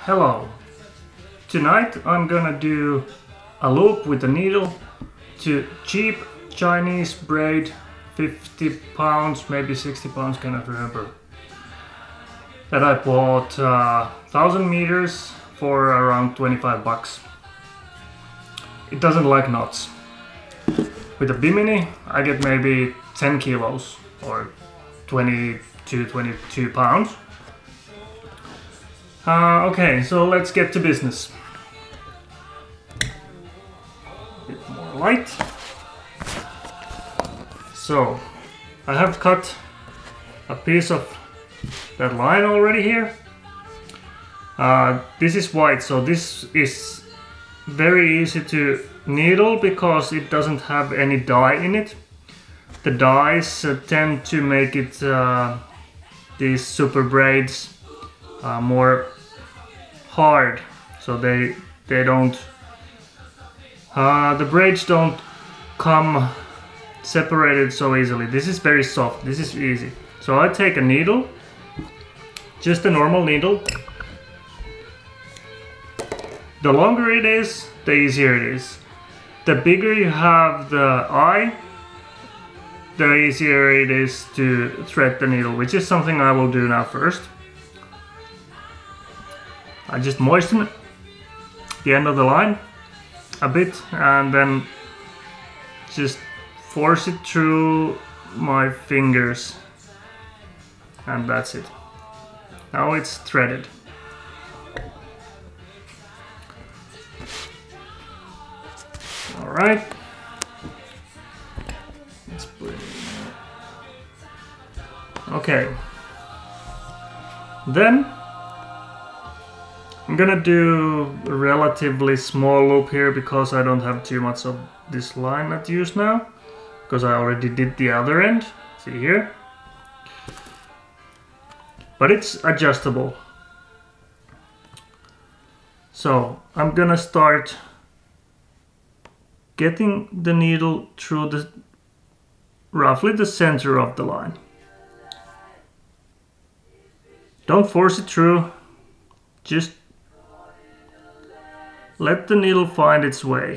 Hello! Tonight I'm gonna do a loop with a needle to cheap Chinese braid, 50 pounds, maybe 60 pounds, cannot remember. That I bought 1000 meters for around 25 bucks. It doesn't like knots. With a bimini I get maybe 10 kilos or 20 to 22 pounds. Okay, so let's get to business. A bit more light. So, I have cut a piece of that line already here. This is white, so this is very easy to needle because it doesn't have any dye in it. The dyes tend to make it these super braids more hard, so they don't the braids don't come separated so easily. This is very soft, this is easy. So I take a needle, just a normal needle. The longer it is, the easier it is. The bigger you have the eye, the easier it is to thread the needle, which is something I will do now first. I just moisten the end of the line a bit and then just force it through my fingers, and that's it. Now it's threaded. Alright. Let's put it in there. Okay. Then I'm gonna do a relatively small loop here because I don't have too much of this line at use now, because I already did the other end, see here. But it's adjustable. So I'm gonna start getting the needle through the roughly the center of the line. Don't force it through, just let the needle find its way.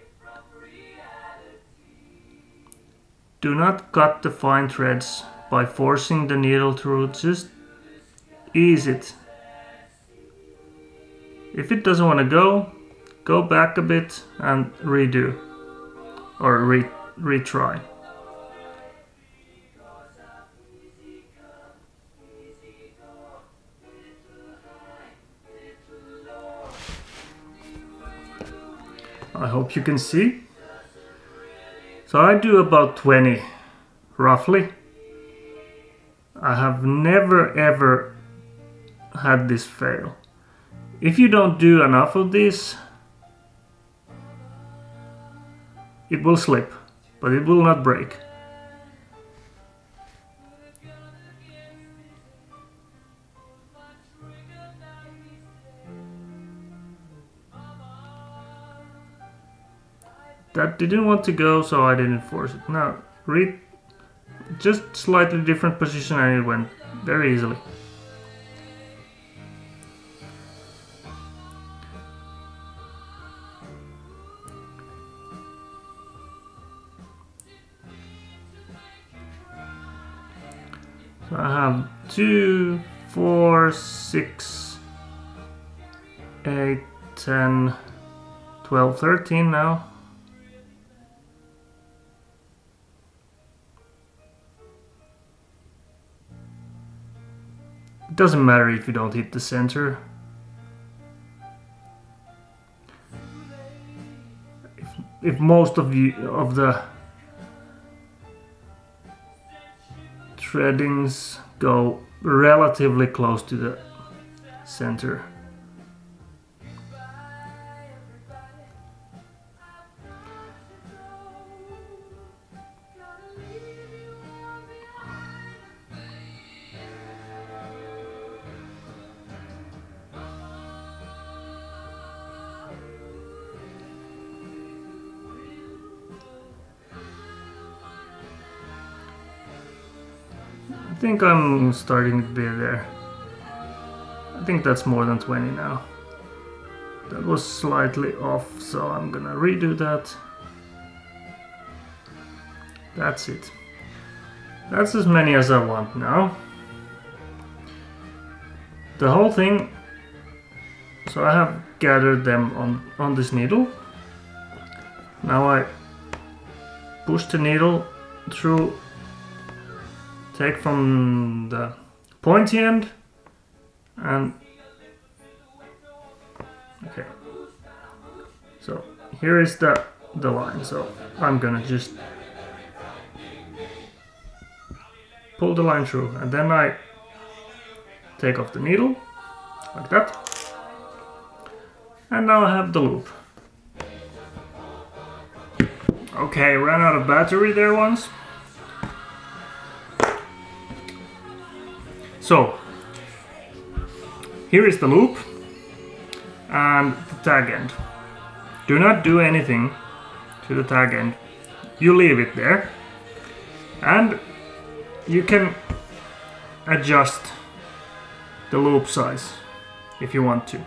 Do not cut the fine threads by forcing the needle through, just ease it. If it doesn't want to go back a bit and redo or retry. I hope you can see. So I do about 20 roughly. I have never ever had this fail. If you don't do enough of these, it will slip, but it will not break. That didn't want to go, so I didn't force it. Now, just slightly different position and it went very easily. So I have 2, 4, 6, 8, 10, 12, 13 now. It doesn't matter if you don't hit the center. If most of the threadings go relatively close to the center. I think I'm starting to be there. I think that's more than 20 now. That was slightly off, so I'm gonna redo that. That's it. That's as many as I want now. The whole thing, so I have gathered them on this needle. Now I push the needle through, take from the pointy end, and okay. So here is the line, so I'm gonna just pull the line through, and then I take off the needle, like that. And now I have the loop. Okay, ran out of battery there once. So, here is the loop and the tag end. Do not do anything to the tag end. You leave it there. And you can adjust the loop size if you want to.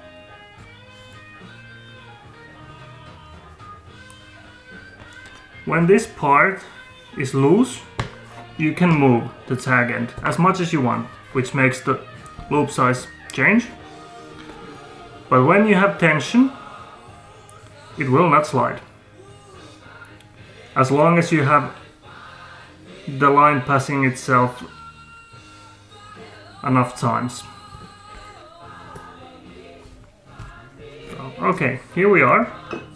When this part is loose, you can move the tag end as much as you want, which makes the loop size change. But when you have tension, it will not slide. As long as you have the line passing itself enough times. Okay, here we are.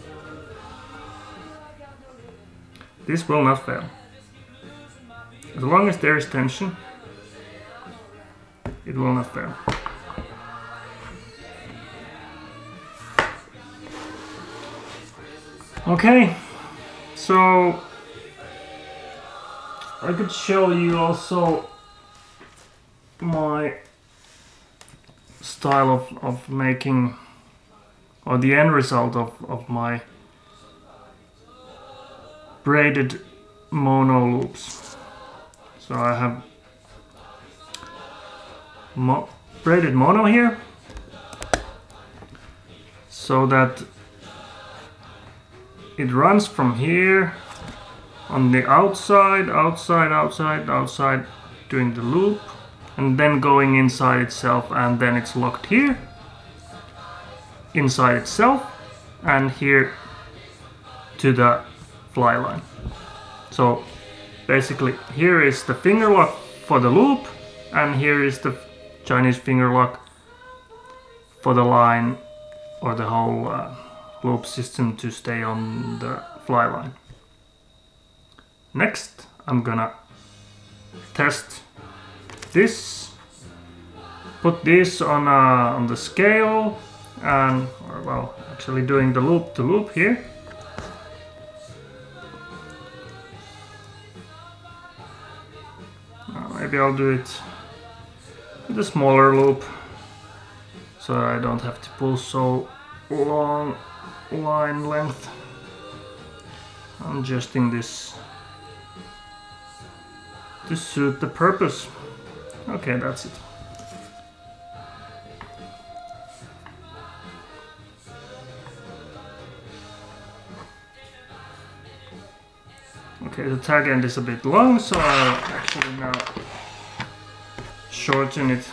This will not fail. As long as there is tension, it will not fail. Okay, so I could show you also my style of making, or the end result of my braided mono loops. So I have braided mono here, so that it runs from here on the outside, doing the loop, and then going inside itself, and then it's locked here, inside itself, and here to the fly line. So basically here is the finger lock for the loop, and here is the Chinese finger lock for the line, or the whole loop system to stay on the fly line. Next I'm gonna test this, put this on the scale, and well, actually doing the loop to loop here. Maybe I'll do it with a smaller loop, so I don't have to pull so long line length. I'm adjusting this to suit the purpose. Okay, that's it. Okay, the tag end is a bit long, so I'll actually now shorten it.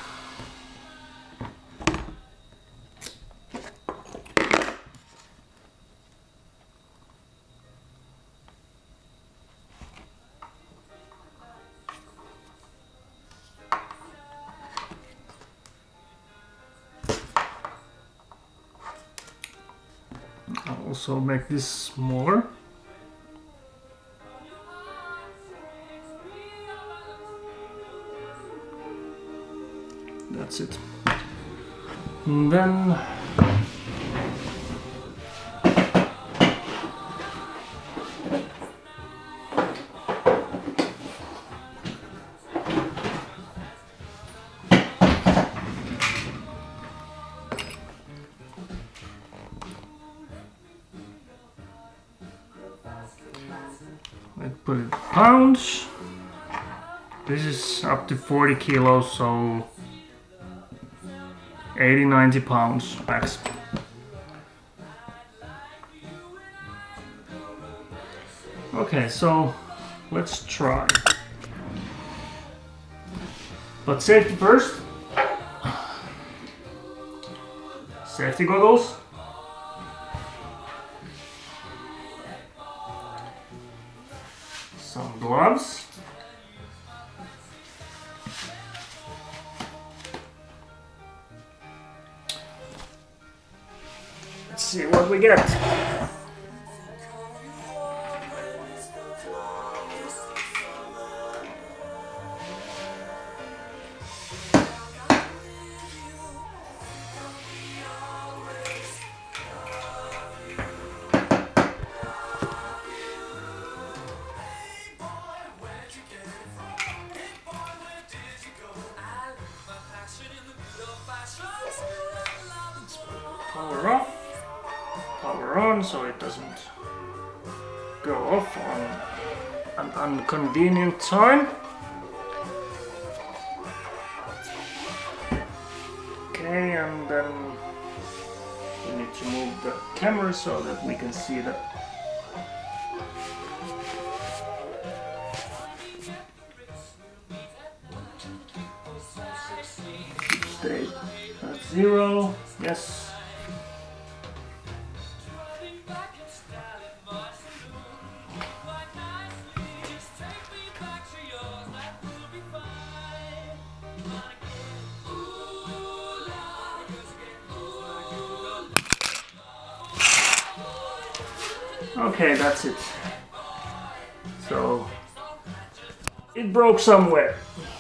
I'll also make this smaller. That's it. And then I put it in pounds. This is up to 40 kilos, so 80-90 pounds max. Okay, so let's try. But safety first. Safety goggles. Some gloves. Let's see what we get. Power off, power on, so it doesn't go off on an inconvenient time. Okay, and then we need to move the camera so that we can see the stay at 0. Yes. Okay, that's it. So it broke somewhere.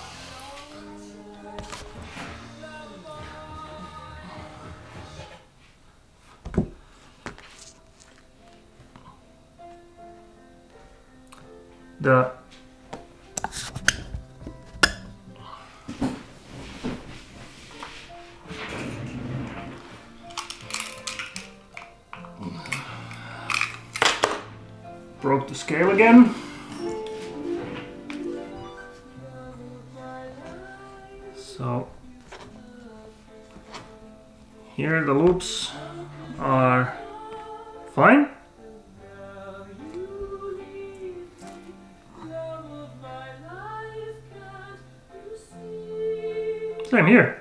The broke the scale again. So here the loops are fine. Same here.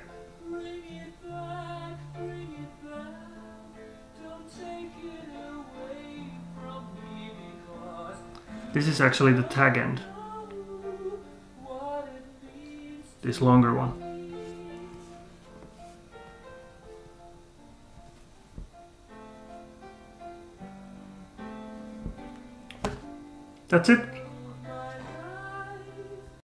This is actually the tag end. This longer one. That's it.